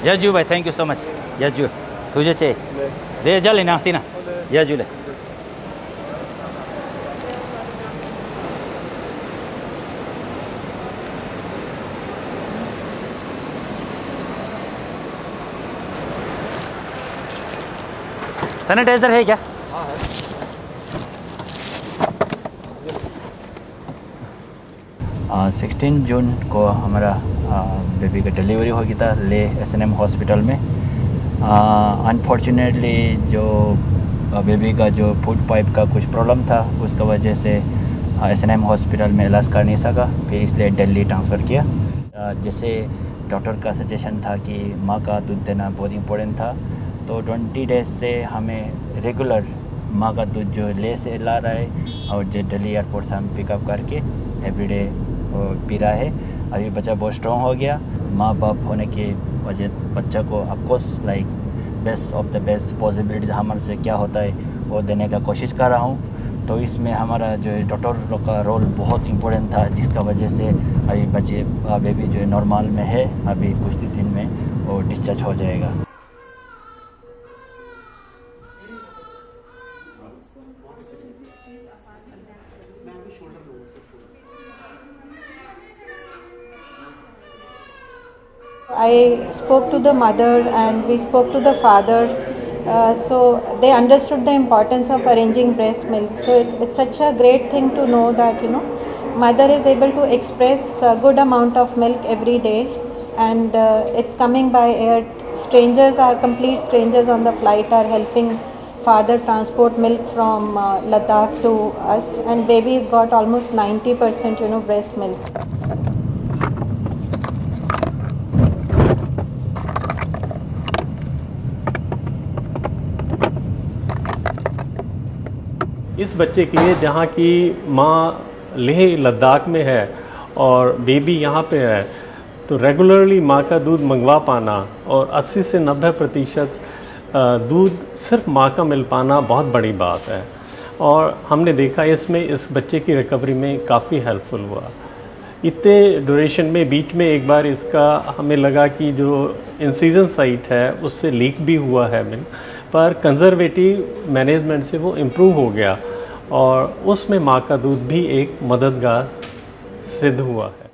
याजू भाई thank you so much Yaju तुझे चे दे जले नास्ती ना याजू ले सैनिटाइजर है क्या? हाँ है। 16 जून को हमारा बेबी का डिलीवरी हो गया था ले एसएनएम हॉस्पिटल में। अनफॉर्चुनेटली जो बेबी का जो फूड पाइप का कुछ प्रॉब्लम था उसका वजह से एसएनएम हॉस्पिटल में इलाज कर नहीं सका, फिर इसलिए दिल्ली ट्रांसफ़र किया। जैसे डॉक्टर का सजेशन था कि माँ का दूध देना बहुत इम्पोर्टेंट था, तो 20 डेज़ से हमें रेगुलर माँ का दूध जो ले से ला रहा है और जो दिल्ली एयरपोर्ट से हम पिकअप करके एवरीडे पी रहा है। अभी बच्चा बहुत स्ट्रॉन्ग हो गया। माँ बाप होने की वजह बच्चा को of course like best of the best possibilities हमारे से क्या होता है वो देने का कोशिश कर रहा हूँ। तो इसमें हमारा जो है डॉक्टर लोग का रोल बहुत इम्पोर्टेंट था, जिसका वजह से अभी बच्चे बेबी जो है नॉर्मल में है, अभी कुछ दिन में वो डिस्चार्ज हो जाएगा। I spoke to the mother and we spoke to the father, so they understood the importance of arranging breast milk. So it's such a great thing to know that mother is able to express a good amount of milk every day, and it's coming by air. Complete strangers on the flight are helping father transport milk from Ladakh to us, and baby's got almost 90% breast milk. इस बच्चे के लिए जहाँ की माँ लेह लद्दाख में है और बेबी यहाँ पे है, तो रेगुलरली माँ का दूध मंगवा पाना और 80 से 90% दूध सिर्फ माँ का मिल पाना बहुत बड़ी बात है। और हमने देखा इसमें इस बच्चे की रिकवरी में काफ़ी हेल्पफुल हुआ। इतने ड्यूरेशन में बीच में एक बार इसका हमें लगा कि जो इंसिजन साइट है उससे लीक भी हुआ है मिल्क, पर कंजर्वेटिव मैनेजमेंट से वो इम्प्रूव हो गया और उसमें माँ का दूध भी एक मददगार सिद्ध हुआ है।